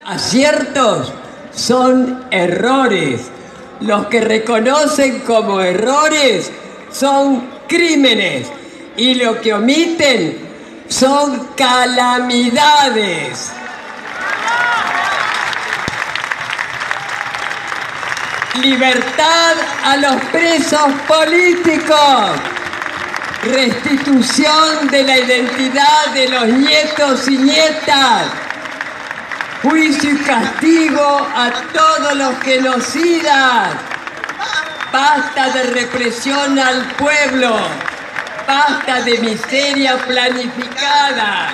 Aciertos son errores. Los que reconocen como errores son crímenes. Y lo que omiten son calamidades. Libertad a los presos políticos. Restitución de la identidad de los nietos y nietas. Juicio y castigo a todos los genocidas. Basta de represión al pueblo. Basta de miseria planificada.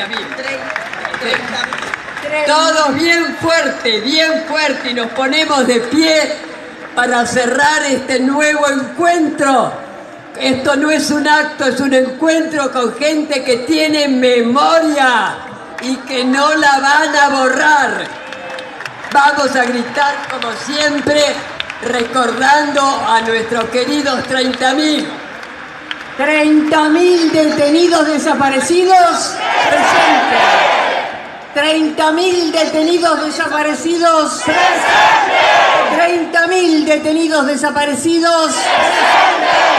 30.000. Todos bien fuerte, y nos ponemos de pie para cerrar este nuevo encuentro. Esto no es un acto, es un encuentro con gente que tiene memoria y que no la van a borrar. Vamos a gritar como siempre, recordando a nuestros queridos 30.000. 30.000 detenidos desaparecidos, presente. 30.000 detenidos desaparecidos, presente. 30.000 detenidos desaparecidos, presente.